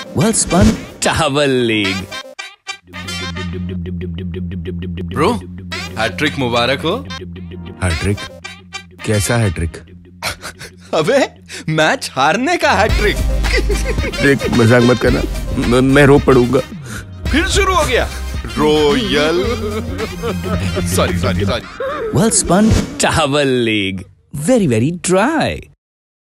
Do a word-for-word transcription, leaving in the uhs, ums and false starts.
Welspun Towel League. Bro, hattrick मुबारक हो। Hattrick? कैसा हैट्रिक? अबे मैच हारने का हैट्रिक। ट्रिक मजाक मत करना, म- मैं रो पड़ूंगा। फिर शुरू हो गया royal. Sorry sorry sorry Welspun Towel League. Very very dry.